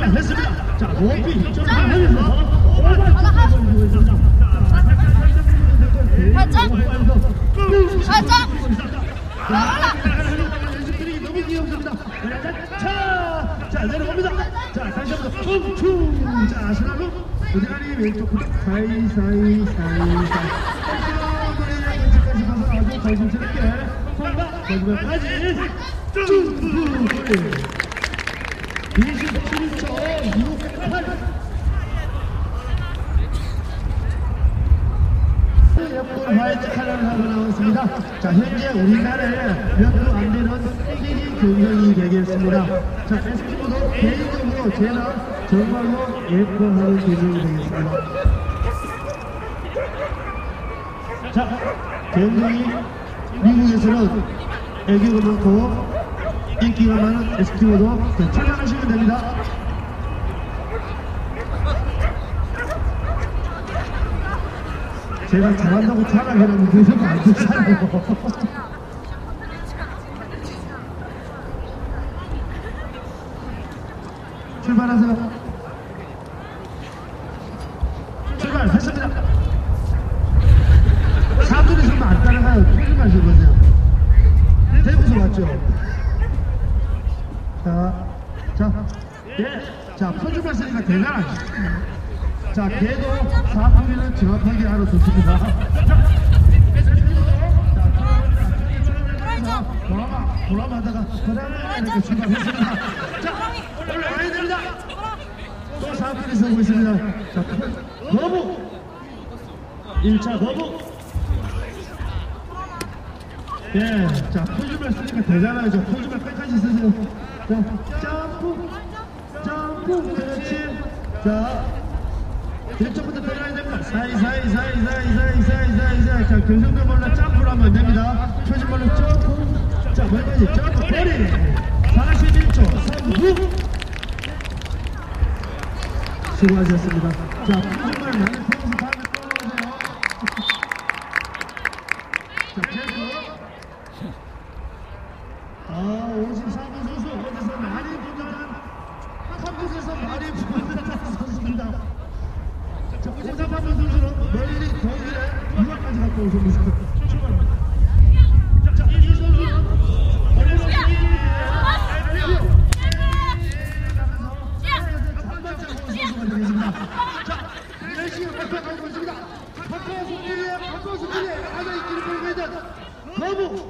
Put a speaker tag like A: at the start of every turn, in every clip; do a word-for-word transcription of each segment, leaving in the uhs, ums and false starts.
A: 출발했습니다. 자, 높이 점프하면서 올라가고 있습니다.
B: 발짝! 발짝!
A: 연습들이 너무 귀엽습니다. 자, 자, 내려옵니다. 자, 다시 한번 퉁퉁. 자, 신하고 부지런히 왼쪽부터 사이, 사이, 사이, 사이. 왼쪽까지 가서 아주 조심스럽게 통과, 마지막까지 퉁퉁. 이십칠 초 육팔. 예쁜 화이트 컬러를 하고 나왔습니다. 자, 현재 우리나라에 몇도 안 되는 피기 경쟁이 되겠습니다. 자, 에스키모도 개인적으로 제가 정말로 예뻐하는 경쟁이 되겠습니다. 자, 굉장히 미국에서는 애교가 많고 인기가 많은 에스키모도 출발하시면 됩니다. 제가 잘한다고 자랑해놨는데 그래서 안 되잖아요. 출발하세요. 출발했습니다. 사람들이 있으면 안 따라가요. 표준 마시거든요. 대구서 왔죠? 자, 자, 예. 자, 표준 마시니까 대단하죠. 자, 걔도 사투리는 정확하게 알아듣습니다. 자, 돌아마, 돌아마다가 그다음에 이렇게 출발했습니다. 자, 올라가야 됩니다. 또 사투리 쓰고 있습니다. 자, 거부! 일 차 거부! 예, 자, 표준말 쓰니까 되잖아요. 저 표준말 끝까지 쓰세요. 자, 점프! 점프! 그렇지. 자, 왼쪽부터 들어가야 됩니다. 사이 사이 사이 사이 사이 사이 사이 사이. 자, 경상도 말로 점프를 하면 됩니다. 표준말로 점프. 자, 뭐까지 점프 버리. 사십일 초 삼구. 수고하셨습니다. 자, 표준말 많이 배워서 다음에 또 오세요. 자, 계속. 아, 오십사 번 선수 어디서 많이 도전한 컴퓨터에서 많이 도전한 선수입니다. 자, 오십삼 번 선수는 멀리 독일에 유학까지 갖고 오셨습니다. 출발합니다. 자, 이 선수는 자, 열심히 발표하고 있습니다. 박하와 손길에, 박하와 손길에 앉아있기를 보이고 있는 거부!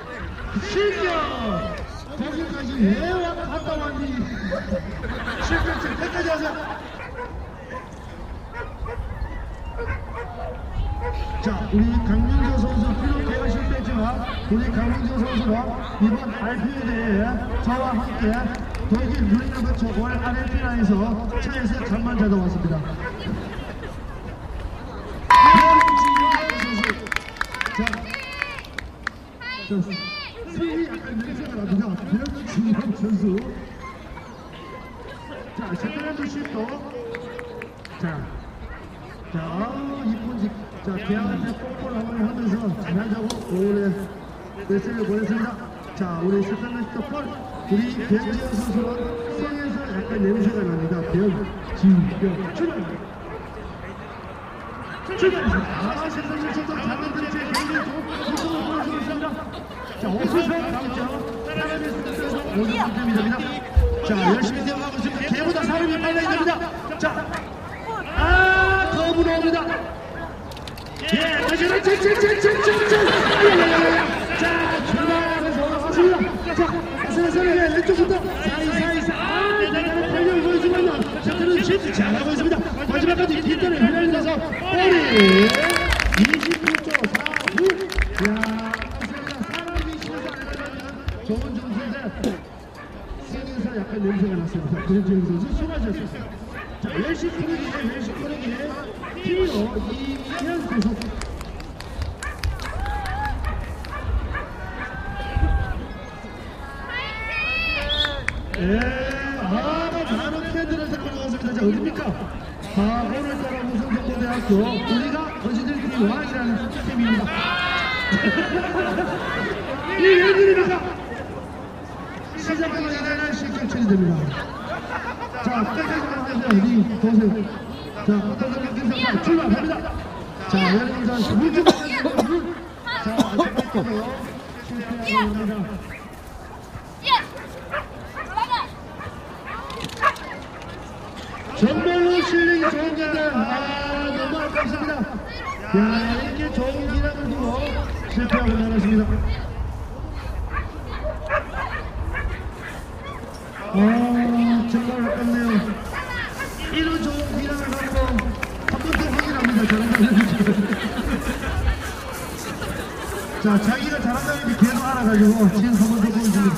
A: 실격! 거기까지 왜 갔다 왔니? 실격증 끝까지 하세요. 자, 우리 강민조 선수 필요계가 실패했지만 우리 강민조 선수가 이번 알피에 대해 저와 함께 독일 뮌헨을 거쳐 올 아르헨티나에서 차에서 잠만 자다 왔습니다. 자, 자, 손이 약간 냄새가 납니다. 변진영 선수. 자, 세컨드 슛도. 자, 자, 아우, 이쁜 집. 자, 대한한테 뽀뽀를 한번 하면서 잘하자고 오래 메시지를 보냈습니다. 자, 우리 세컨드 슛도 펄. 우리 변진영 선수는 성에서 약간 냄새가 납니다. 변진영. 출발! 출발입니다. 아, 세컨드 슛도 잘하는 제 굉장히 좋은 모습을 보여주고 있습니다. 자, 오십사 감점. 사람의 수에서 오십 감점이 됩니다. 자, 열심히 뛰어가고 있습니다. 걔보다 사람이 빨라야 됩니다. 자, 아, 더 부러웁니다. 예, 다시 한 번, 책책책책책책. 자, 출발하면서 올라갔습니다. 자, 서서히 왼쪽부터 사이 사이 사이. 아, 대단한 탄력을 보여주면서 자, 그는 실수 잘하고 있습니다. 마지막까지 뒷단을 휘날리면서 꼬리. 이십구 초 사구. 야, 사람이 실수 안 하면 좋은 점수인데 생에서 약간 냄새가 났습니다. 변진영 선수 수고하셨습니다. 자, 왼식 코너기에 왼식 코너기에 키로 이현 선수. 예, 아, 많은 팬들을 데리고 나왔습니다. 자, 어딥니까? 아, 오늘따라 우승정보대학교 우리가 거지들끼리 왕이라는 팀입니다. 이 웬일입니까? 시작하면 여덟 시 격출이 됩니다. 자, 자, 끝까지 가세요. 리 도세요. 자, 어떤 선수 출발합니다. 자, 여러분 선수 물좀 물. 자, 어떻게요? 실패합니다. 정말로 실력이 좋은 자들, 아, 너무 아깝습니다. 야, 이렇게 좋은 기량을 두고 실패하고 말았습니다. 아, 정말 아깝네요. 이런 좋은 기량을 갖고 한 번 더 확인합니다. 잘한다는 자, 자기가 잘한다는 게 계속 알아가지고 지금 한 번 더 보여줍니다.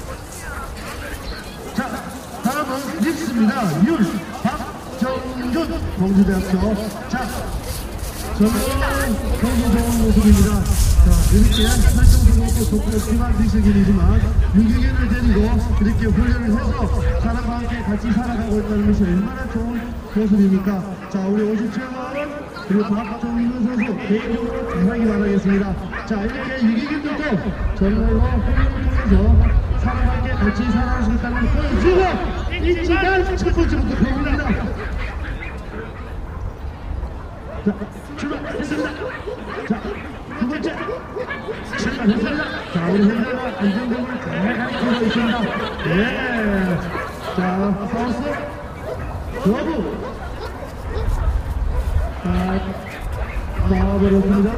A: 자, 다음은 립스입니다. 율, 박정준, 광주대학교. 자, 저는 경기 좋은 모습입니다. 자, 이렇게 활동도 없고 좋고 없지만 믹스길이지만 유기견을 데리고 이렇게 훈련을 해서 사람과 함께 같이 살아가고 있다는 것이 얼마나 좋은 모습입니까? 자, 우리 오십칠 번 그리고 박정준 선수 개인적으로 잘하기 바라겠습니다. 자, 이렇게 유기견들도 정말로 훈련을 통해서 사람과 함께 같이 살아갈 수 있다는 걸 보여주고 일찍은 첫 번째부터 배웁니다. 자, 출발했습니다. 자, 두 번째 출발했습니다. 자, 우리 현장과 안정적으로 잘 가르치고 있습니다. 네. 자, 사우스 러브. 자, 나와버렸습니다.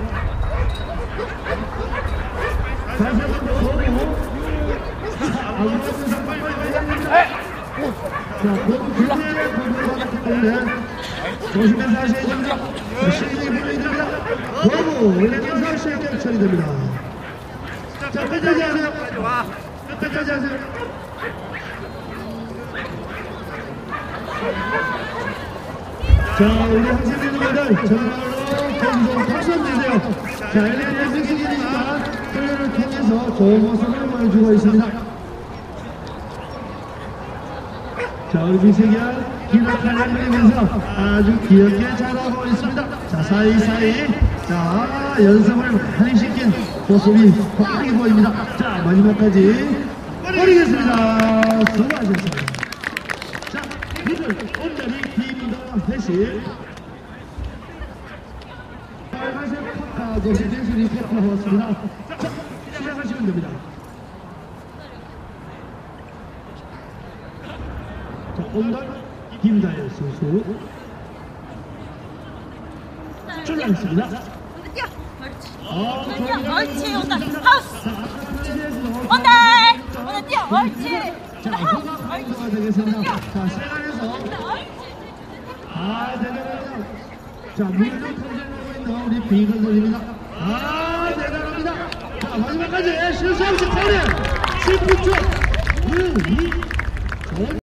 A: 다시 한 번 더 러브. 자, 아무튼 상당히 빨리 가야 됩니다. 자, 그 불락의 부분을 받았기 때문에 조심해서 하셔야 됩니다. 시즌이 불리됩니다. 너무 올리면서 실격 처리됩니다. 자, 끝까지 하세요. 끝까지 하세요. 자, 우리 학생들들 정말로 경기도 박수 한번 주세요. 자, 엘리는 연승시즌이지만 훈련을 통해서 좋은 모습을 보여주고 있습니다. 자, 우리 미세견 기록하려 그리면서 아주 귀엽게 자라고 있습니다. 자, 사이사이 자, 연습을 많이 시킨 모습이 확하게 보입니다. 자, 마지막까지 버리겠습니다. 수고하셨습니다. 자, 오늘 온전히 팀더 회식 빨간색 파카 도시 댄스리 파카 나왔습니다. 자, 시작하시면 됩니다. 자, 온단 김다혜 선수 출발했습니다. 아,
B: 옳지, 온다. 하우스. 온다. 온다, 뛰어. 옳지.
A: 자, 호각 파이터가 되겠습니다. 자, 세간에서 아, 대단합니다. 자, 물을 통제하고 있는 우리 비건들입니다. 아, 대단합니다. 자, 마지막까지 실수 없이 타령 십 분 초 일, 이